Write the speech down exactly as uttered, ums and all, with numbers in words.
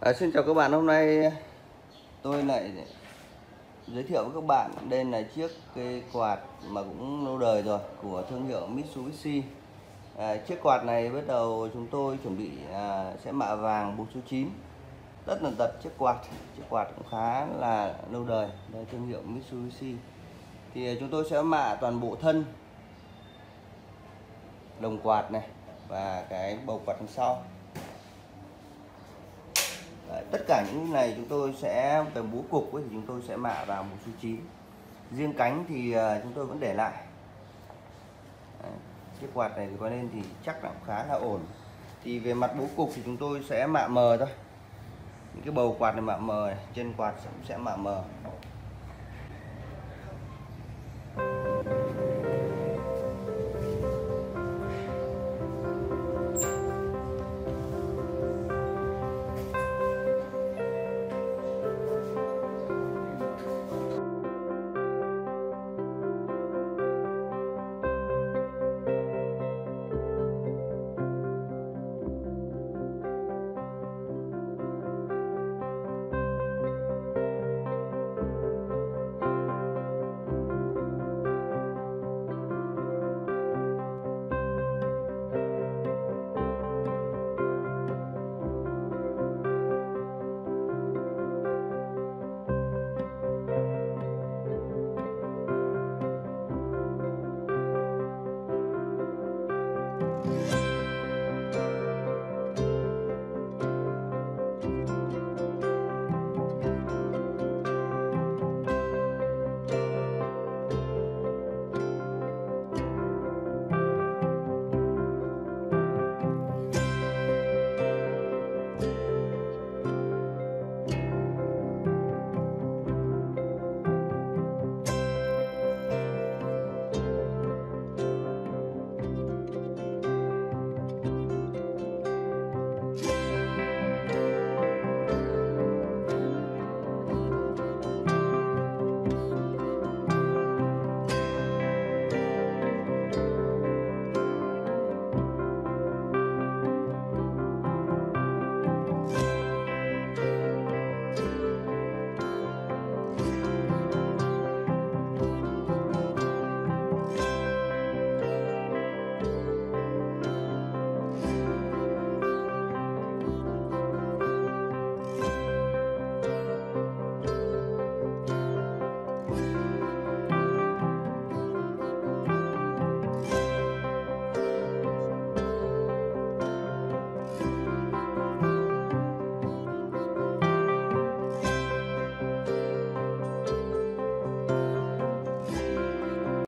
À, xin chào các bạn, hôm nay tôi lại giới thiệu với các bạn đây là chiếc cây quạt mà cũng lâu đời rồi của thương hiệu Mitsubishi. À, chiếc quạt này bắt đầu chúng tôi chuẩn bị à, sẽ mạ vàng bốn số chín tất tần tật chiếc quạt. Chiếc quạt cũng khá là lâu đời, đây thương hiệu Mitsubishi. Thì chúng tôi sẽ mạ toàn bộ thân lồng quạt này và cái bầu quạt đằng sau. Đấy, tất cả những này chúng tôi sẽ về búa cục ấy, thì chúng tôi sẽ mạ vào một số chín. Riêng cánh thì chúng tôi vẫn để lại. Đấy, chiếc quạt này thì có nên thì chắc là cũng khá là ổn. Thì về mặt búa cục thì chúng tôi sẽ mạ mờ thôi. Những cái bầu quạt này mạ mờ này, chân quạt cũng sẽ mạ mờ.